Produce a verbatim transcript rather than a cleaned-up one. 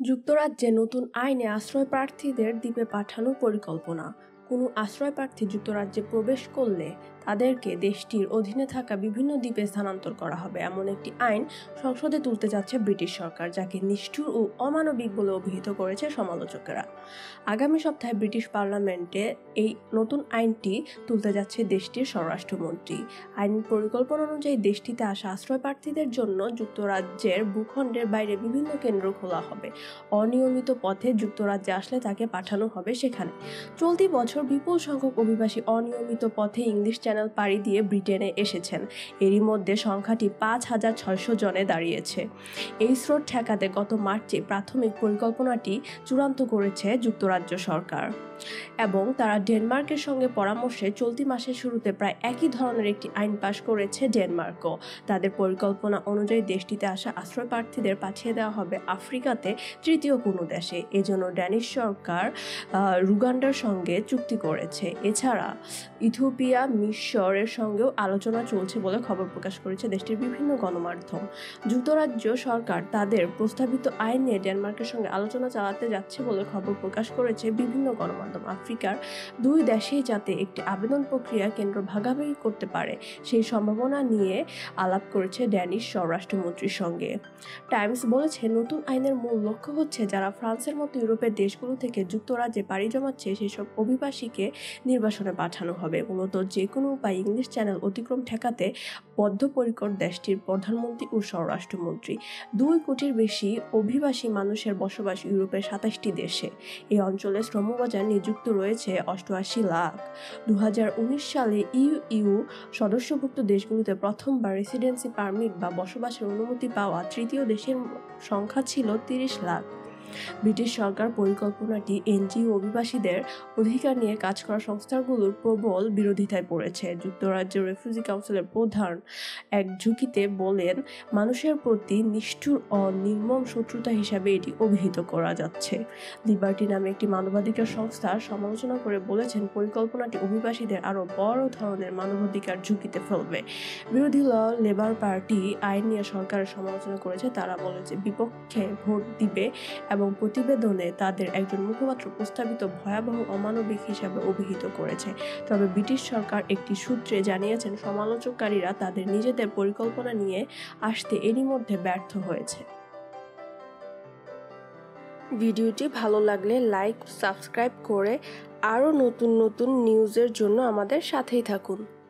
যুক্তরাজ্যে নতুন আইনে আশ্রয়প্রার্থীদের দ্বীপে পাঠানোর পরিকল্পনা। কোনো আশ্রয়প্রার্থী যুক্তরাজ্যে প্রবেশ করলে তাদেরকে দেশটির অধীনে থাকা বিভিন্ন দ্বীপে স্থানান্তর করা হবে এমন একটি আইন সংসদে তুলতে যাচ্ছে ব্রিটিশ সরকার, যাকে নিষ্ঠুর ও অমানবিক বলে অভিহিত করেছে সমালোচকেরা। আগামী সপ্তাহে ব্রিটিশ পার্লামেন্টে এই নতুন আইনটি তুলতে যাচ্ছে দেশটির স্বরাষ্ট্রমন্ত্রী। আইন পরিকল্পনা অনুযায়ী দেশটিতে আসা আশ্রয়প্রার্থীদের জন্য যুক্তরাজ্যের ভূখণ্ডের বাইরে বিভিন্ন কেন্দ্র খোলা হবে। অনিয়মিত পথে যুক্তরাজ্যে আসলে তাকে পাঠানো হবে সেখানে। চলতি বছর বিপুল সংখ্যক অভিবাসী অনিয়মিত পথে ইংলিশ চ্যানেল পাড়ি দিয়ে ব্রিটেনে এসেছেন। এরই মধ্যে সংখ্যাটি পাঁচ হাজার ছয়শো জনে দাঁড়িয়েছে। এই স্রোত ঠেকাতে গত মার্চে প্রাথমিক পরিকল্পনাটি চূড়ান্ত করেছে যুক্তরাজ্য সরকার এবং তারা ডেনমার্কের সঙ্গে পরামর্শে চলতি মাসের শুরুতে প্রায় একই ধরনের একটি আইন পাশ করেছে ডেনমার্কও। তাদের পরিকল্পনা অনুযায়ী দেশটিতে আসা আশ্রয়প্রার্থীদের পাঠিয়ে দেওয়া হবে আফ্রিকাতে তৃতীয় কোনো দেশে। এজন্য ড্যানিশ সরকার রুগান্ডার সঙ্গে চুক্তি করেছে। এছাড়া ইথিওপিয়া, মিশরের সঙ্গেও আলোচনা চলছে বলে খবর প্রকাশ করেছে দেশটির বিভিন্ন গণমাধ্যম। যুক্তরাজ্য সরকার তাদের প্রস্তাবিত আইন নিয়ে ডেনমার্কের সঙ্গে আলোচনা চালাতে যাচ্ছে বলে খবর প্রকাশ করেছে বিভিন্ন গণমাধ্যম। আফ্রিকার দুই দেশেই যাতে একটি আবেদন প্রক্রিয়া কেন্দ্র ভাগাভাগি করতে পারে সেই সম্ভাবনা নিয়ে আলাপ করেছে ড্যানিশ স্বরাষ্ট্রমন্ত্রীর সঙ্গে। টাইমস বলেছে, নতুন আইনের মূল লক্ষ্য হচ্ছে যারা ফ্রান্সের মতো ইউরোপের দেশগুলো থেকে যুক্তরাজ্যে পাড়ি জমাচ্ছে সেসব অভিবাসীকে নির্বাসনে পাঠানো হবে। মূলত যে কোনো উপায়ে ইংলিশ চ্যানেল অতিক্রম ঠেকাতে বদ্ধপরিকর দেশটির প্রধানমন্ত্রী ও স্বরাষ্ট্রমন্ত্রী। দুই কোটির বেশি অভিবাসী মানুষের বসবাস ইউরোপের সাতাশটি দেশে। এই অঞ্চলে শ্রমবাজার নিযুক্ত রয়েছে অষ্টআশি লাখ। দু হাজার উনিশ সালে ইউ ইউ সদস্যভুক্ত দেশগুলোতে প্রথমবার রেসিডেন্সি পারমিট বা বসবাসের অনুমতি পাওয়া তৃতীয় দেশের সংখ্যা ছিল তিরিশ লাখ। ব্রিটিশ সরকার পরিকল্পনাটি এনজিও অভিবাসীদের অধিকার নিয়ে কাজ করা সংস্থাগুলোর প্রবল বিরোধিতায় পড়েছে। যুক্তরাজ্যের রেফিউজি কাউন্সিলের প্রধান এক ঝুঁকিতে বলেন, মানুষের প্রতি নিষ্ঠুর ও নির্মম শত্রুতা হিসাবে এটি অভিহিত করা যাচ্ছে। লিবার্টি নামে একটি মানবাধিকার সংস্থা সমালোচনা করে বলেছেন, পরিকল্পনাটি অভিবাসীদের আরও বড় ধরনের মানবাধিকার ঝুঁকিতে ফেলবে। বিরোধী দল লেবার পার্টি আইন নিয়ে সরকারের সমালোচনা করেছে। তারা বলেছে বিপক্ষে ভোট দিবে এবং প্রতিবেদনে তাদের একজন মুখপাত্র প্রস্তাবিত ভয়াবহ অমানবিক হিসাবে অভিহিত করেছে। তবে ব্রিটিশ সরকার একটি সূত্রে জানিয়েছেন, সমালোচককারীরা তাদের নিজেদের পরিকল্পনা নিয়ে আসতে এরই মধ্যে ব্যর্থ হয়েছে। ভিডিওটি ভালো লাগলে লাইক, সাবস্ক্রাইব করে আরও নতুন নতুন নিউজের জন্য আমাদের সাথেই থাকুন।